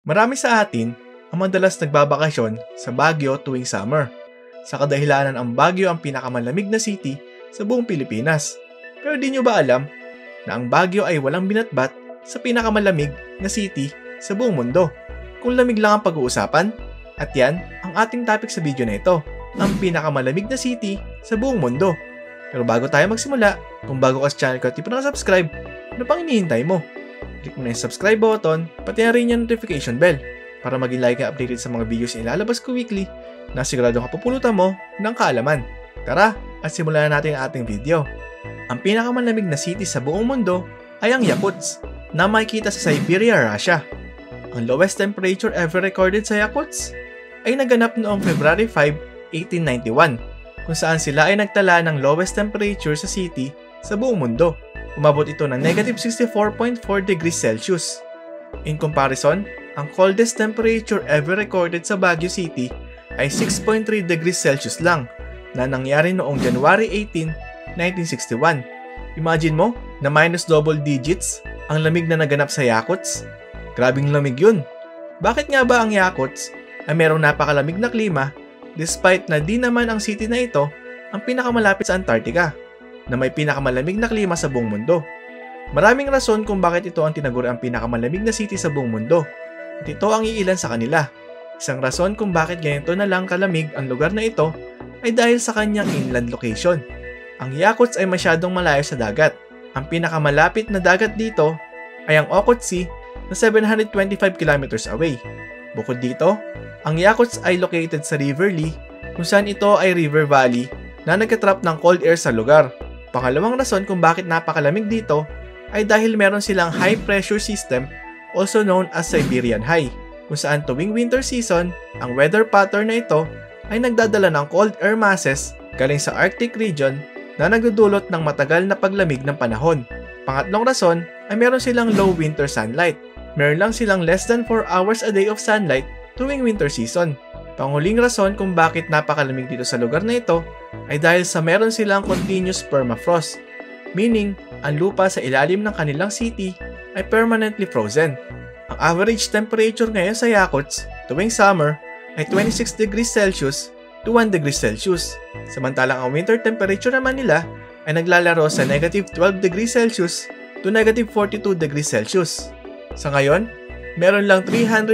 Marami sa atin ang madalas nagbabakasyon sa Baguio tuwing summer. Sa kadahilanan ang Baguio ang pinakamalamig na city sa buong Pilipinas. Pero di nyo ba alam na ang Baguio ay walang binatbat sa pinakamalamig na city sa buong mundo? Kung lamig lang ang pag-uusapan, at yan ang ating topic sa video na ito, ang pinakamalamig na city sa buong mundo. Pero bago tayo magsimula, kung bago ka sa channel ko at di pa nakasubscribe, ano pang hinihintay mo? Click mo na yung subscribe button, pati na rin yung notification bell para maging like and updated sa mga videos na ilalabas ko weekly na sigurado kapupulutan mo ng kaalaman. Tara, at simulan na natin ang ating video. Ang pinakamalamig na city sa buong mundo ay ang Yakutsk na makikita sa Siberia, Russia. Ang lowest temperature ever recorded sa Yakutsk ay naganap noong February 5, 1891 kung saan sila ay nagtala ng lowest temperature sa city sa buong mundo. Umabot ito ng negative 64.4 degrees Celsius. In comparison, ang coldest temperature ever recorded sa Baguio City ay 6.3 degrees Celsius lang na nangyari noong January 18, 1961. Imagine mo na minus double digits ang lamig na naganap sa Yakutsk. Grabing lamig yun. Bakit nga ba ang Yakutsk ay merong napakalamig na klima despite na di naman ang city na ito ang pinakamalapit sa Antarctica na may pinakamalamig na klima sa buong mundo? Maraming rason kung bakit ito ang tinaguri ang pinakamalamig na city sa buong mundo. At ito ang iilan sa kanila. Isang rason kung bakit ganito na lang kalamig ang lugar na ito ay dahil sa kanyang inland location. Ang Yakutsk ay masyadong malayo sa dagat. Ang pinakamalapit na dagat dito ay ang Okhotsk Sea na 725 kilometers away. Bukod dito, ang Yakutsk ay located sa River Lee kung saan ito ay river valley na nagkatrap ng cold air sa lugar. Pangalawang rason kung bakit napakalamig dito ay dahil meron silang high pressure system also known as Siberian High, kung saan tuwing winter season, ang weather pattern na ito ay nagdadala ng cold air masses galing sa Arctic region na nagdudulot ng matagal na paglamig ng panahon. Pangatlong rason ay meron silang low winter sunlight. Meron lang silang less than 4 hours a day of sunlight tuwing winter season. Panghuling rason kung bakit napakalamig dito sa lugar na ito ay dahil sa meron silang continuous permafrost, meaning ang lupa sa ilalim ng kanilang city ay permanently frozen. Ang average temperature ngayon sa Yakutsk tuwing summer ay 26 degrees Celsius to 1 degrees Celsius, samantalang ang winter temperature naman nila ay naglalaro sa negative 12 degrees Celsius to negative 42 degrees Celsius. Sa ngayon, meron lang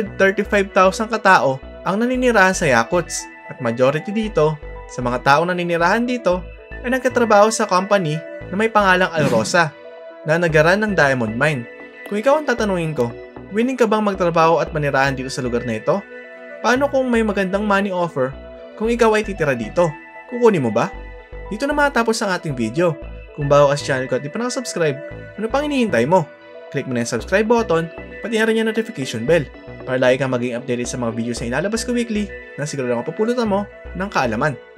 335,000 katao ang naninirahan sa Yakutsk at majority dito sa mga taong naninirahan dito ay nagkatrabaho sa company na may pangalang Alrosa na nagaran ng diamond mine. Kung ikaw ang tatanungin ko, willing ka bang magtrabaho at manirahan dito sa lugar na ito? Paano kung may magandang money offer kung ikaw ay titira dito? Kukunin mo ba? Dito na matapos ang ating video. Kung bago ka sa channel ko at di pa nakasubscribe, ano pang hinihintay mo? Click mo na yung subscribe button, pati na rin yung notification bell para lagi kang maging updated sa mga videos na ilalabas ko weekly na siguro na mapupulutan mo ng kaalaman.